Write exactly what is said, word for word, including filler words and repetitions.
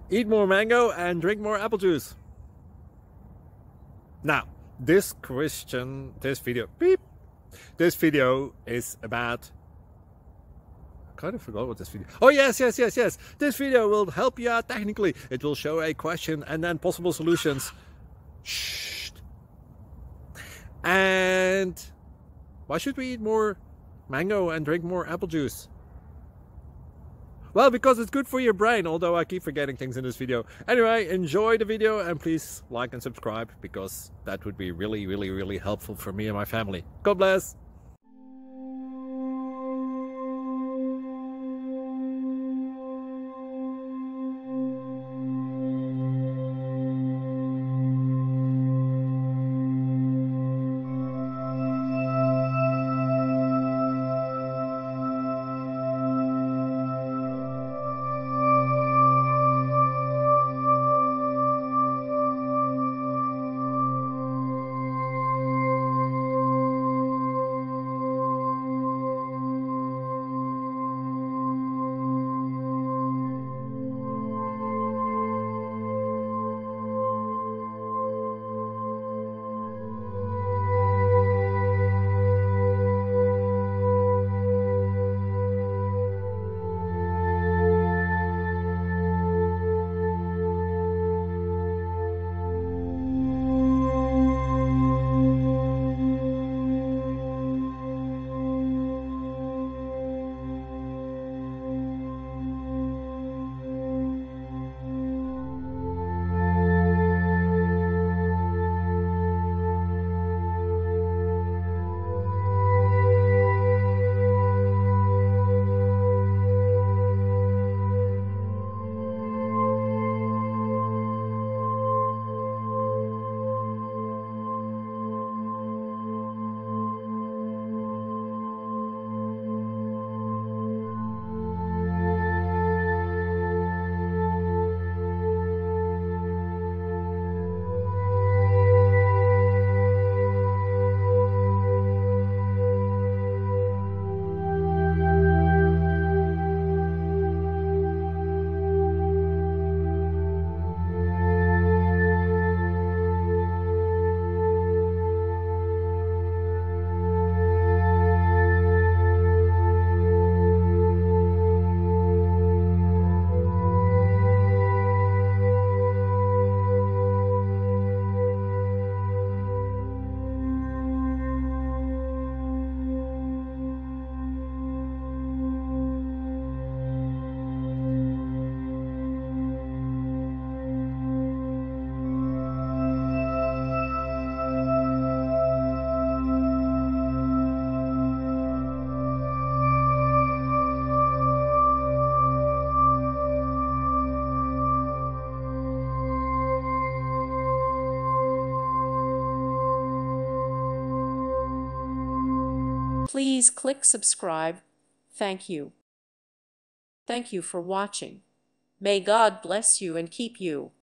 Eat more mango and drink more apple juice. Now, this question, this video, beep, this video is about, I kind of forgot what this video, oh yes, yes, yes, yes, this video will help you out technically. It will show a question and then possible solutions. Shh. And why should we eat more mango and drink more apple juice? Well, because it's good for your brain, although I keep forgetting things in this video. Anyway, enjoy the video and please like and subscribe, because that would be really, really, really helpful for me and my family. God bless! Please click subscribe. Thank you. Thank you for watching. May God bless you and keep you.